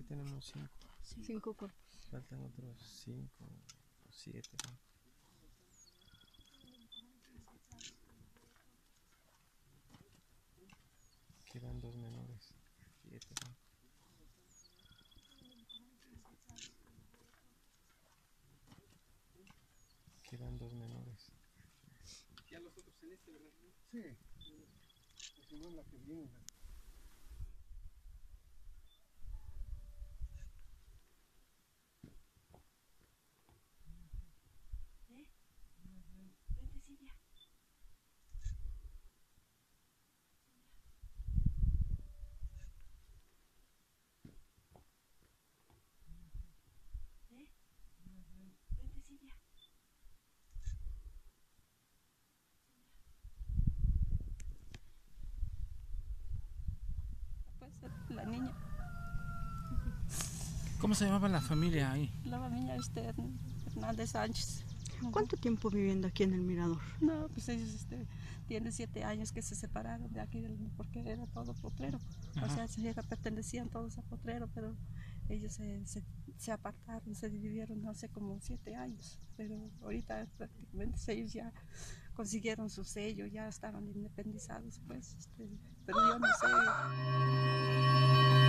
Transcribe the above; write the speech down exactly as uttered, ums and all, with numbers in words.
tenemos cinco. Cinco cuerpos. Faltan otros cinco o siete, ¿no? Quedan dos menores. Siete, ¿no? Quedan dos menores. Ya los otros en este, ¿verdad? Sí. Si no, la que viene. Vente, Silvia. ¿Eh? Vente, Silvia. Pues la niña. ¿Cómo se llamaba la familia ahí? La familia este, Hernández Sánchez. ¿Cuánto tiempo viviendo aquí en el Mirador? No, pues ellos este, tienen siete años que se separaron de aquí, del, porque era todo potrero. Ajá. O sea, se era- pertenecían todos a potrero, pero ellos se, se, se apartaron, se dividieron hace como siete años. Pero ahorita prácticamente ellos ya consiguieron su sello, ya estaban independizados, pues. Este, pero yo no sé.